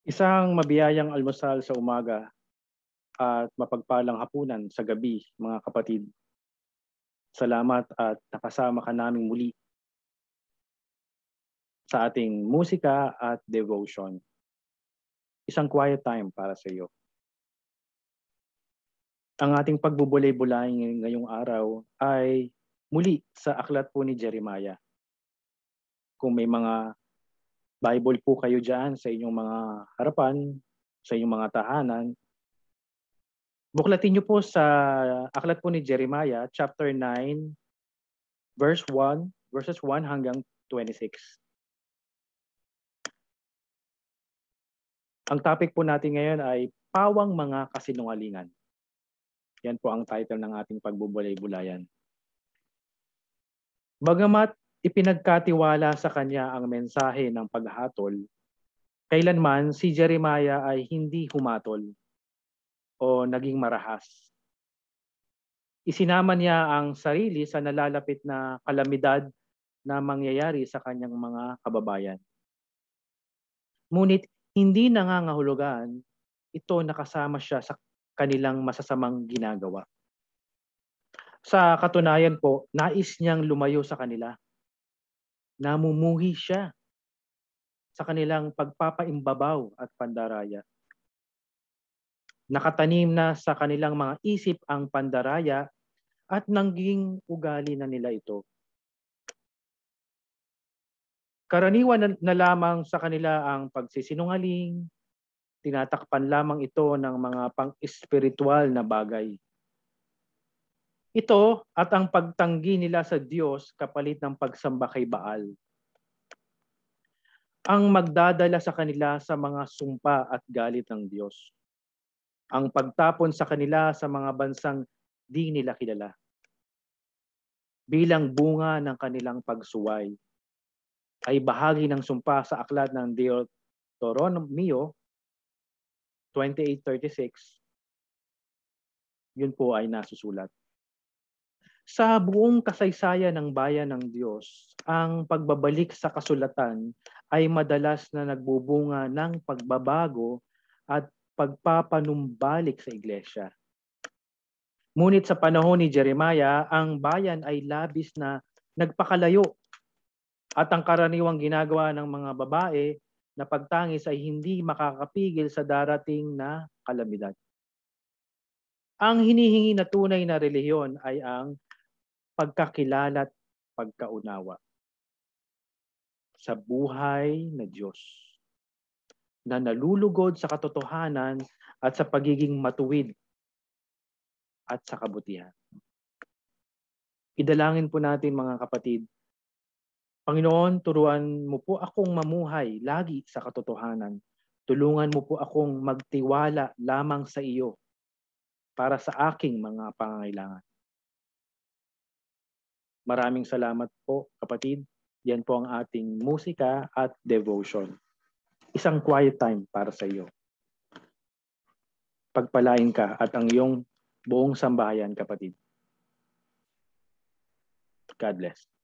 Isang mabiyayang almusal sa umaga at mapagpalang hapunan sa gabi, mga kapatid. Salamat at nakasama ka naming muli sa ating musika at devotion. Isang quiet time para sa iyo. Ang ating pagbubulay-bulay ngayong araw ay muli sa aklat po ni Jeremiah. Kung may mga Bible po kayo dyan sa inyong mga harapan, sa inyong mga tahanan, buklatin niyo po sa aklat po ni Jeremiah, chapter 9, verses 1 hanggang 26. Ang topic po natin ngayon ay Pawang Mga Kasinungalingan. Yan po ang title ng ating pagbubulay-bulayan. Bagamat ipinagkatiwala sa kanya ang mensahe ng paghatol, kailanman si Jeremiah ay hindi humatol o naging marahas. Isinama niya ang sarili sa nalalapit na kalamidad na mangyayari sa kanyang mga kababayan. Ngunit hindi nangangahulugan ito nakasama siya sa kanilang masasamang ginagawa. Sa katunayan po, nais niyang lumayo sa kanila. Namumuhi siya sa kanilang pagpapaimbabaw at pandaraya. Nakatanim na sa kanilang mga isip ang pandaraya at naging ugali na nila ito. Karaniwan na lamang sa kanila ang pagsisinungaling, tinatakpan lamang ito ng mga pang-espiritual na bagay. Ito at ang pagtanggi nila sa Diyos kapalit ng pagsamba kay Baal. Ang magdadala sa kanila sa mga sumpa at galit ng Diyos. Ang pagtapon sa kanila sa mga bansang di nila kilala. Bilang bunga ng kanilang pagsuway ay bahagi ng sumpa sa aklat ng Deuteronomio 28:36. Yun po ay nasusulat. Sa buong kasaysayan ng bayan ng Diyos, ang pagbabalik sa kasulatan ay madalas na nagbubunga ng pagbabago at pagpapanumbalik sa iglesia. Ngunit sa panahon ni Jeremiah, ang bayan ay labis na nagpakalayo at ang karaniwang ginagawa ng mga babae na pagtangis ay hindi makakapigil sa darating na kalamidad. Ang hinihingi na tunay na relihiyon ay ang pagkakilala at pagkaunawa sa buhay na Diyos na nalulugod sa katotohanan at sa pagiging matuwid at sa kabutihan. Idalangin po natin mga kapatid. Panginoon, turuan mo po akong mamuhay lagi sa katotohanan. Tulungan mo po akong magtiwala lamang sa iyo para sa aking mga pangangailangan. Maraming salamat po kapatid. Yan po ang ating musika at devotion. Isang quiet time para sa iyo. Pagpalain ka at ang iyong buong sambahayan kapatid. God bless.